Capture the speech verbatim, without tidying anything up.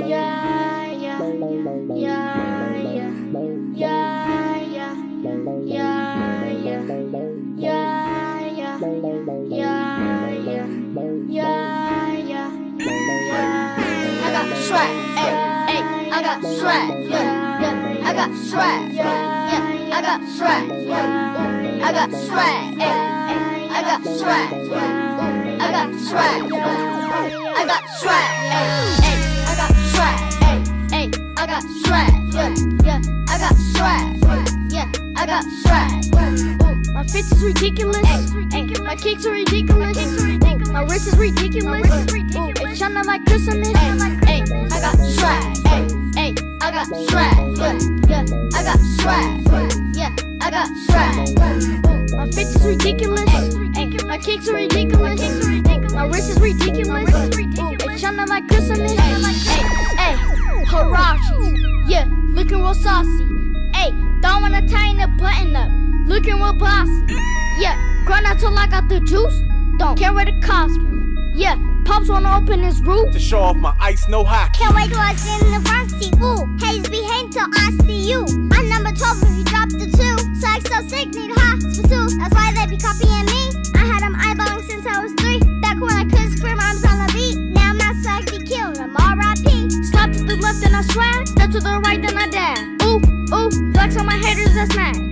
yeah, yeah, yeah, yeah, yeah, yeah, yeah, yeah, yeah, yeah, yeah, yeah, yeah. I got swag, ayy, ayy, I got swag, yeah, yeah, I got swag, yeah, I got swag, yeah, I got swag, ayy, ayy, I got swag, yeah, I got swag, I got swag, ayy, ayy, I got swag, ayy, ayy, I got swag, yeah, yeah, I got swag, yeah, I got swag. My fits is ridiculous, ay, my kicks are ridiculous, my wrist is ridiculous, ooh, it's shining like Christmas, ay, I got swag, ay, ay, I got swag, yeah, yeah, I got swag, yeah, I got swag. Ooh, my fits is ridiculous, ay, my kicks are ridiculous, my wrist is ridiculous, ooh, it's shining like Christmas, ay, ay, Huaraches, yeah, looking real saucy, ay, throwing a tiny button up. Looking real bossy, yeah. Grind out till I got the juice. Don't care what it costs me. Yeah, Pops wanna open his roof to show off my ice, no hockey. Can't wait till I stand in the front seat. Ooh, haters be hating till I see you. I'm number twelve if you drop the two. So I so sick, need a hospital. That's why they be copying me. I had them eyeballing since I was three. Back when I couldn't scream, I was on the beat. Now my swag be killing them. R I P. Stop to the left and I swag. Step to the right then I dab. Ooh, ooh, flex on my haters, that's mad.